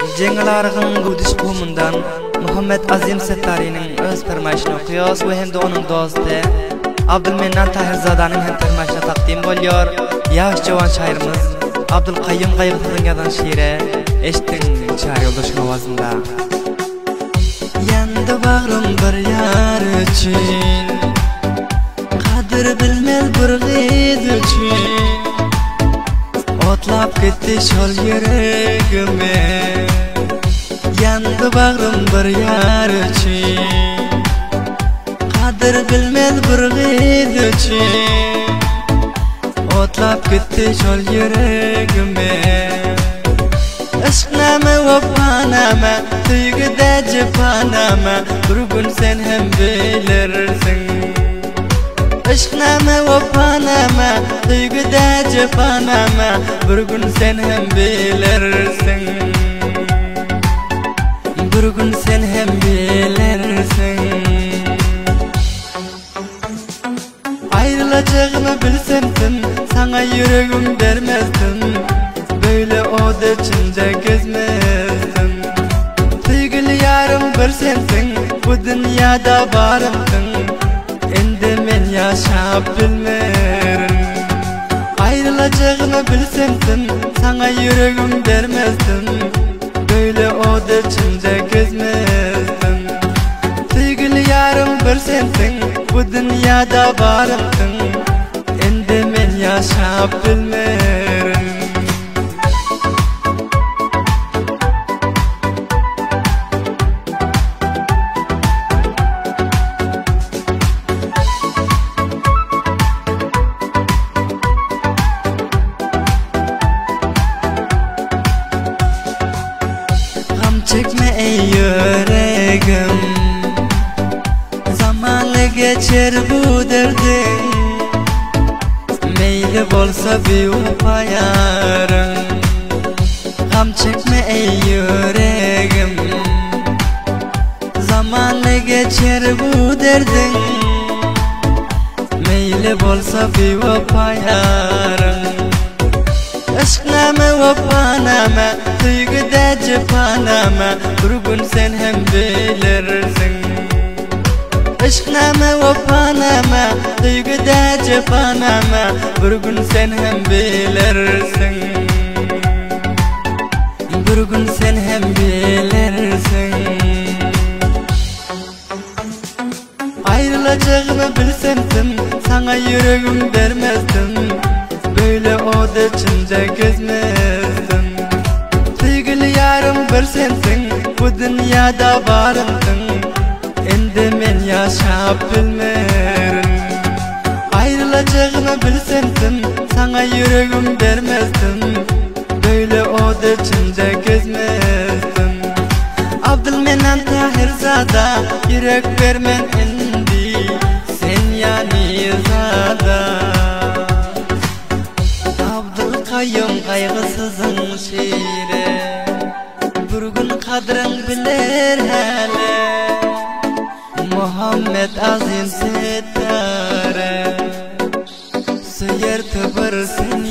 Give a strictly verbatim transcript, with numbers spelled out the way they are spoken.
Cengalarğın Gudiş Kumundan Muhammed Azim Settari'nin öz permayişini okuyuz ve hem de onun dostu Abdülmennan Tahirzada'nın hem permayişine takdim oluyor. Yaş Cavan şairimiz Abdülkayyum Kayyıqlı'nın yazan şiiri eşittin çağrı yoldaşın ovazında. Yandı bağrım bir yar için, kadir bilmez bir gid için, otlap gitti şol yüreğime. Yandı bağrım bir yar için, kadir bilmez bir gid için, otlap gitti şol yüreğime. Aşkname vafaname, tüygüde cefaname, bir gün sen hem bilirsin. Aşkname vafaname, tüygüde cefaname, bir gün sen hem bilirsin. Bir gün sen hem bilirsin. Ayrılacağımı bilsemdim, sana yüreğim vermezdim. Böyle oda içinde gezmezdim. Sevgili yarım bir sensin, bu dünyada varımsın. Endi men yaşap bilmerim. Ayrılacağını bilsemdim, sana yüreğim vermezdim. Böyle oda içinde gezmezdim. Sevgili yarım bir sensin, bu dünyada varımsın. Endi men yaşap bilmerim. Çekme ey yüreğim, zamanla geçer bu derdin. Meyli bolsa bir upa yarın. Gam çekme ey yüreğim, zamanla geçer bu derdin. Meyli bolsa bir upa yarın. Aşkname vafaname, tüygüde cefaname, bir gün sen hem bilirsin. Aşkname vafaname, tüygüde cefaname, bir gün sen hem bilirsin. Bir gün sen hem bilirsin. Ayrılacağımı bilsemdim, sana yüreğim vermezdim. Böyle oda içinde gezmezdim. Sevgili yarım bir sensin, bu dünyada varımsın. Endi men yaşap bilmerim. Ayrılacağımı bilsemdim, sana yüreğim vermezdim. Böyle oda içinde gezmezdim. Abdülmennan Tahirzada, yürek vermen endi, sen yani zada. Abdülkayyum kaygısızın şiiri, bir gün kadrin bilir hele. Muhammed Azim Settari, süyer tıbır seni